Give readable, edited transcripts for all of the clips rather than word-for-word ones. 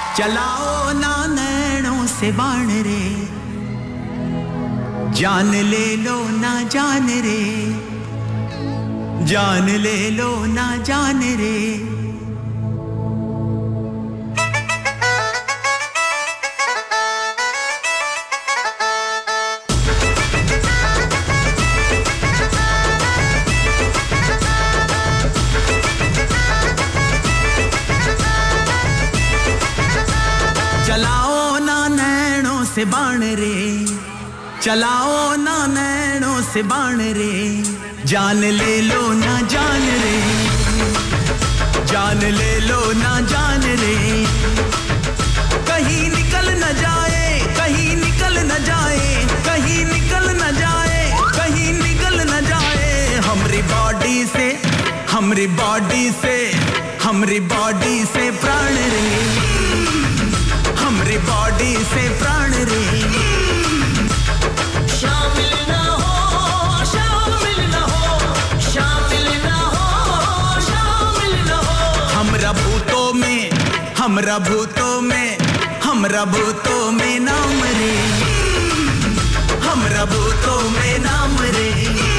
चलाओ ना नैनों से बाण रे, जान ले लो ना जान रे, जान ले लो ना जान रे। चलाओ ना नैनों से बाण रे, चलाओ ना नैनों से बाण रे, जान ले लो ना जान रे, जान ले लो ना जान रे। कहीं निकल न जाए, कहीं निकल न जाए, कहीं निकल न जाए, कहीं निकल न जाए हमरी बॉडी से, हमरी बॉडी से, हमरी बॉडी से प्राण रे, हमरी बॉडी से प्राण रे। शामिल ना हो, शामिल ना हो, शामिल ना हो, शामिल ना हो हमरा भूतों में, हमरा भूतों में, हमरा भूतों में नाम रे, हमरा भूतों में नाम रे।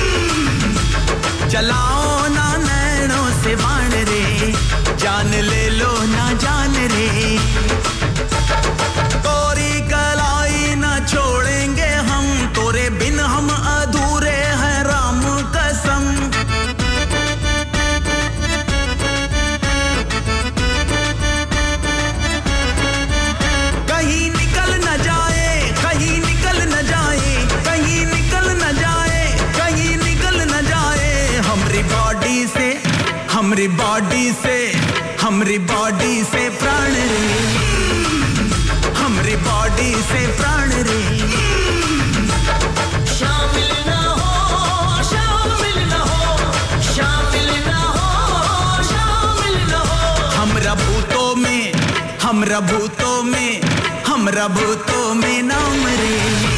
चलाओ ना नैनों से बाण रे, जान ले लो ना जान रे। तोरी कलाई ना छोड़ेंगे हम, तोरे बिन हम अधूरे हैं राम कसम। कहीं निकल न जाए, कहीं निकल न जाए, कहीं निकल न जाए, कहीं निकल न जाए हमरी बॉडी से, हमरी बॉडी से, हमरी बॉडी से प्राण रे, हमरी बॉडी से प्राण रे। शामिल ना हो, शामिल ना हो, शामिल ना हो, शामिल ना हो हमरा भूतों में, हमरा भूतों में, हमरा भूतों में नाम रे।